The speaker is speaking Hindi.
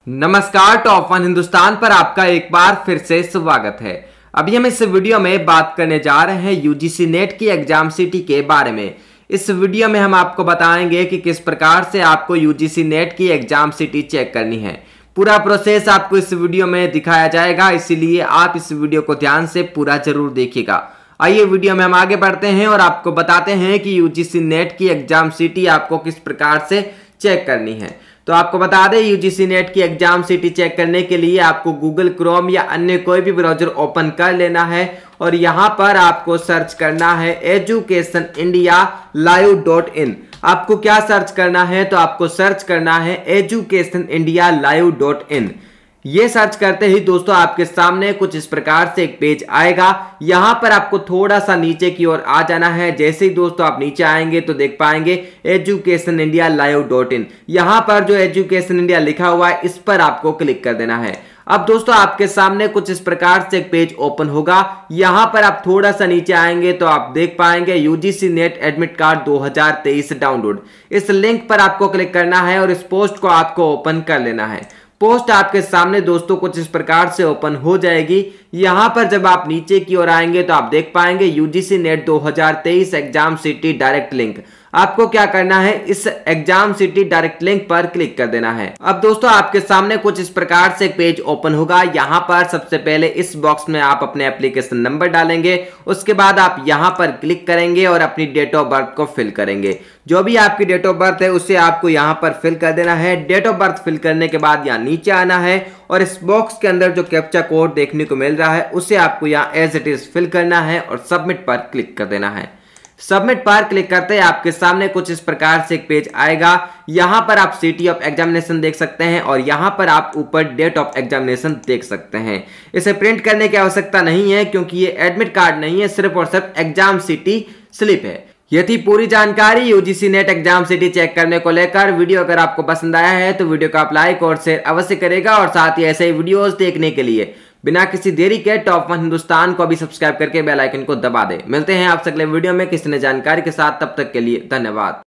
नमस्कार, टॉप वन हिंदुस्तान पर आपका एक बार फिर से स्वागत है। अभी हम इस वीडियो में बात करने जा रहे हैं यूजीसी नेट की एग्जाम सिटी के बारे में। इस वीडियो में हम आपको बताएंगे कि किस प्रकार से आपको यूजीसी नेट की एग्जाम सिटी चेक करनी है। पूरा प्रोसेस आपको इस वीडियो में दिखाया जाएगा, इसीलिए आप इस वीडियो को ध्यान से पूरा जरूर देखिएगा। आइए वीडियो में हम आगे बढ़ते हैं और आपको बताते हैं कि यूजीसी नेट की एग्जाम सिटी आपको किस प्रकार से चेक करनी है। तो आपको बता दें, यूजीसी नेट की एग्जाम सिटी चेक करने के लिए आपको गूगल क्रोम या अन्य कोई भी ब्राउजर ओपन कर लेना है और यहां पर आपको सर्च करना है educationindialive.in। आपको क्या सर्च करना है, तो आपको सर्च करना है educationindialive.in। ये सर्च करते ही दोस्तों आपके सामने कुछ इस प्रकार से एक पेज आएगा। यहां पर आपको थोड़ा सा नीचे की ओर आ जाना है। जैसे ही दोस्तों आप नीचे आएंगे तो देख पाएंगे educationindialive.in। यहां पर जो एजुकेशन इंडिया लिखा हुआ है इस पर आपको क्लिक कर देना है। अब दोस्तों आपके सामने कुछ इस प्रकार से एक पेज ओपन होगा। यहां पर आप थोड़ा सा नीचे आएंगे तो आप देख पाएंगे UGC net admit card 2023 download. इस लिंक पर आपको क्लिक करना है और इस पोस्ट को आपको ओपन कर लेना है। पोस्ट आपके सामने दोस्तों कुछ इस प्रकार से ओपन हो जाएगी। यहां पर जब आप नीचे की ओर आएंगे तो आप देख पाएंगे UGC net 2023 exam city direct link. आपको क्या करना है, इस एग्जाम सिटी डायरेक्ट लिंक पर क्लिक कर देना है। अब दोस्तों आपके सामने कुछ इस प्रकार से एक पेज ओपन होगा। यहां पर सबसे पहले इस बॉक्स में आप अपने एप्लीकेशन नंबर डालेंगे, उसके बाद आप यहां पर क्लिक करेंगे और अपनी डेट ऑफ बर्थ को फिल करेंगे। जो भी आपकी डेट ऑफ बर्थ है उसे आपको यहां पर फिल कर देना है। डेट ऑफ बर्थ फिल करने के बाद यहां नीचे आना है और इस बॉक्स के अंदर जो कैप्चा कोड देखने को मिल रहा है उसे आपको यहां एज इट इज फिल करना है और सबमिट पर क्लिक कर देना है। सबमिट पर क्लिक करते हैं आपके सामने कुछ इस प्रकार से एक पेज आएगा। यहां पर आप सिटी ऑफ एग्जामिनेशन देख सकते हैं और यहां पर आप ऊपर डेट ऑफ एग्जामिनेशन देख सकते हैं। इसे प्रिंट करने की आवश्यकता नहीं है क्योंकि ये एडमिट कार्ड नहीं है, सिर्फ और सिर्फ एग्जाम सिटी स्लिप है। ये थी पूरी जानकारी UGC net exam city check करने को लेकर। वीडियो अगर आपको पसंद आया है तो वीडियो को आप लाइक और शेयर अवश्य करेगा और साथ ही ऐसे ही वीडियोस देखने के लिए बिना किसी देरी के टॉप वन हिंदुस्तान को भी सब्सक्राइब करके बेल आइकन को दबा दे। मिलते हैं आपसे अगले वीडियो में किसी नई जानकारी के साथ, तब तक के लिए धन्यवाद।